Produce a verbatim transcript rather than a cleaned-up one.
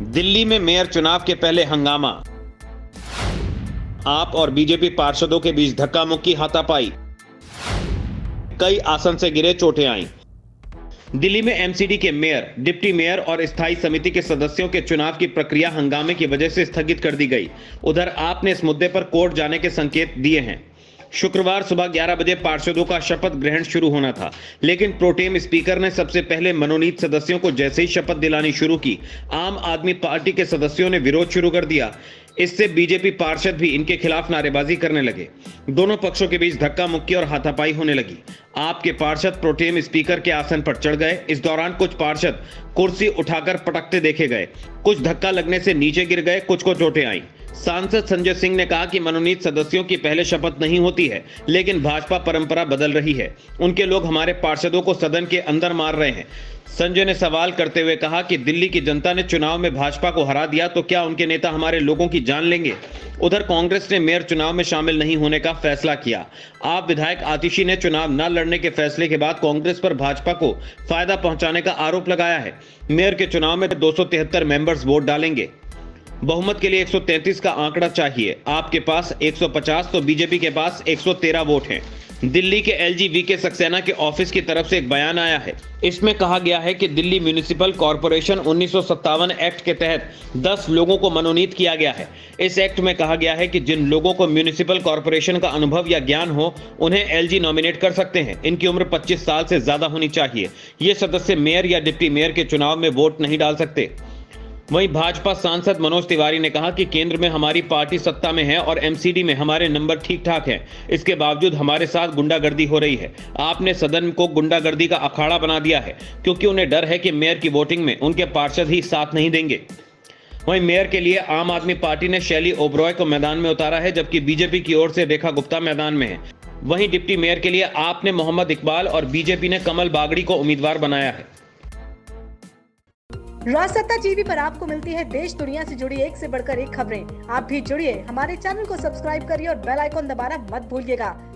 दिल्ली में मेयर चुनाव के पहले हंगामा। आप और बीजेपी पार्षदों के बीच धक्का मुक्की, हाथापाई। कई आसन से गिरे, चोटें आईं। दिल्ली में एमसीडी के मेयर, डिप्टी मेयर और स्थायी समिति के सदस्यों के चुनाव की प्रक्रिया हंगामे की वजह से स्थगित कर दी गई। उधर आप ने इस मुद्दे पर कोर्ट जाने के संकेत दिए हैं। शुक्रवार सुबह ग्यारह बजे पार्षदों का शपथ ग्रहण शुरू होना था, लेकिन प्रोटेम स्पीकर ने सबसे पहले मनोनीत सदस्यों को जैसे ही शपथ दिलानी शुरू की, आम आदमी पार्टी के सदस्यों ने विरोध शुरू कर दिया। इससे बीजेपी पार्षद भी इनके खिलाफ नारेबाजी करने लगे। दोनों पक्षों के बीच धक्का मुक्की और हाथापाई होने लगी। आपके पार्षद प्रोटेम स्पीकर के आसन पर चढ़ गए। इस दौरान कुछ पार्षद कुर्सी उठाकर पटकते देखे गए, कुछ धक्का लगने से नीचे गिर गए, कुछ को चोटें आईं। सांसद संजय सिंह ने कहा कि मनोनीत सदस्यों की पहले शपथ नहीं होती है, लेकिन भाजपा परंपरा बदल रही है। उनके लोग हमारे पार्षदों को सदन के अंदर मार रहे हैं। संजय ने सवाल करते हुए कहा कि दिल्ली की जनता ने चुनाव में भाजपा को हरा दिया, तो क्या उनके नेता हमारे लोगों की जान लेंगे? उधर कांग्रेस ने मेयर चुनाव में शामिल नहीं होने का फैसला किया। आप विधायक आतिशी ने चुनाव न लड़ने के फैसले के बाद कांग्रेस पर भाजपा को फायदा पहुंचाने का आरोप लगाया है। मेयर के चुनाव में दो सौ तिहत्तर मेंबर्स वोट डालेंगे। बहुमत के लिए एक सौ तैंतीस का आंकड़ा चाहिए। आपके पास एक सौ पचास तो बीजेपी के पास एक सौ तेरह वोट हैं। दिल्ली के एलजी वीके सक्सेना के ऑफिस की तरफ से एक बयान आया है। इसमें कहा गया है कि दिल्ली म्युनिसिपल कॉरपोरेशन उन्नीस सौ सत्तावन एक्ट के तहत दस लोगों को मनोनीत किया गया है। इस एक्ट में कहा गया है कि जिन लोगों को म्युनिसिपल कॉरपोरेशन का अनुभव या ज्ञान हो, उन्हें एलजी नॉमिनेट कर सकते हैं। इनकी उम्र पच्चीस साल से ज्यादा होनी चाहिए। ये सदस्य मेयर या डिप्टी मेयर के चुनाव में वोट नहीं डाल सकते। वहीं भाजपा सांसद मनोज तिवारी ने कहा कि केंद्र में हमारी पार्टी सत्ता में है और एमसीडी में हमारे नंबर ठीक ठाक हैं। इसके बावजूद हमारे साथ गुंडागर्दी हो रही है। आपने सदन को गुंडागर्दी का अखाड़ा बना दिया है, क्योंकि उन्हें डर है कि मेयर की वोटिंग में उनके पार्षद ही साथ नहीं देंगे। वहीं मेयर के लिए आम आदमी पार्टी ने शैली ओबरॉय को मैदान में उतारा है, जबकि बीजेपी की ओर से रेखा गुप्ता मैदान में है। वहीं डिप्टी मेयर के लिए आपने मोहम्मद इकबाल और बीजेपी ने कमल बागड़ी को उम्मीदवार बनाया है। राजसत्ता टीवी पर आपको मिलती है देश दुनिया से जुड़ी एक से बढ़कर एक खबरें। आप भी जुड़िए, हमारे चैनल को सब्सक्राइब करिए और बेल आइकॉन दबाना मत भूलिएगा।